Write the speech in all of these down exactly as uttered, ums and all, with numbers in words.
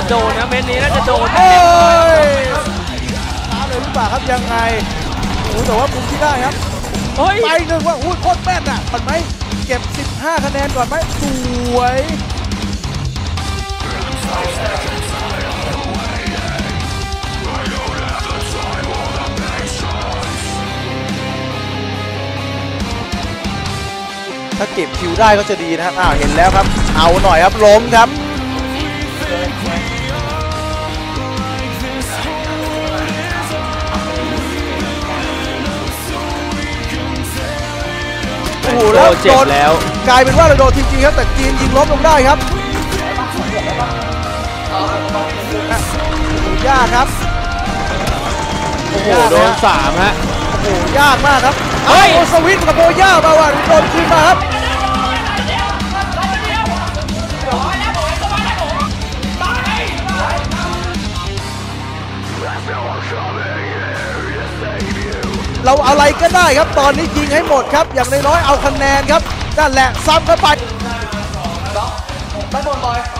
โดนนะเม็ดนี้น่าจะโดนโอ้ยช้าเลยหรือเปล่าครับยังไงโอ้แต่ว่ามุมที่ได้ครับไปหนึ่งว่าอุ้ยโคตรแม่นอ่ะปัดไหมเก็บสิบห้าคะแนนก่อนไหมสวยถ้าเก็บคิวได้ก็จะดีนะครับอ้าวเห็นแล้วครับเอาหน่อยครับล้มครับโอ้โหแล้วโดนแล้วกลายเป็นว่าเราโดนจริงๆครับแต่จีนยิงล้มลงได้ครับยากครับโอ้โหโดนสามฮะโอ้โหยากมากครับเฮ้ยสวิตกับโบย่ามาว่าโดนคืนมาครับเราอะไรก็ได้ครับตอนนี้ยิงให้หมดครับอย่างน้อยๆเอาคะแนนครับนั่นแหละซ้ำเข้าไปเป็น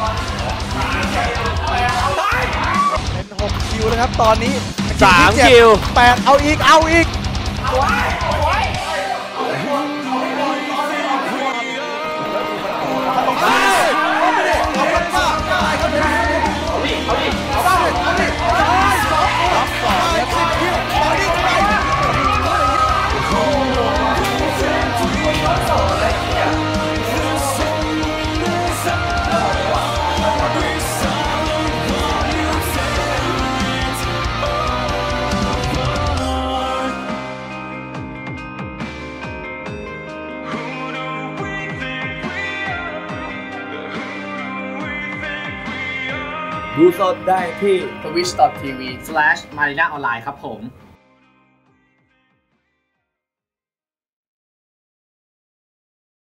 หกคิวนะครับตอนนี้สามคิวแปดเอาอีกเอาอีกดูสดได้ที่ ทวิช ดอท ที วี สแลช มารีน่าออนไลน์ ครับผม